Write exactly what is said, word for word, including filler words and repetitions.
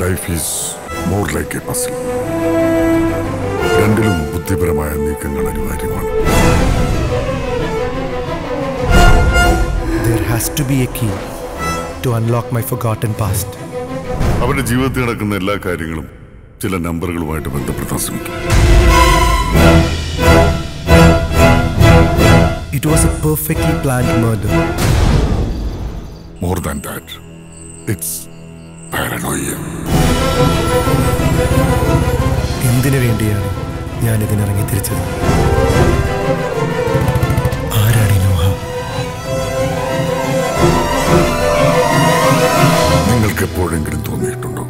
life is more like a puzzle. രണ്ടിലും ബുദ്ധിപരമായ നീക്കങ്ങൾ അനിവാര്യമാണ്. There has to be a key to unlock my forgotten past. അവന്റെ ജീവിതത്തിൽ നടക്കുന്ന എല്ലാ കാര്യങ്ങളും ചില നമ്പറുകളുമായിട്ട് ബന്ധപ്പെടുത്താൻ ശ്രമിക്കും. It was a perfectly planned murder. More than that, it's paranoia. എന്തിനു വേണ്ടിയാണ് ഞാൻ ഇതിനിറങ്ങി തിരിച്ചത്? ആരാണ് നോഹ? നിങ്ങൾക്ക് എപ്പോഴെങ്കിലും തോന്നിയിട്ടുണ്ടോ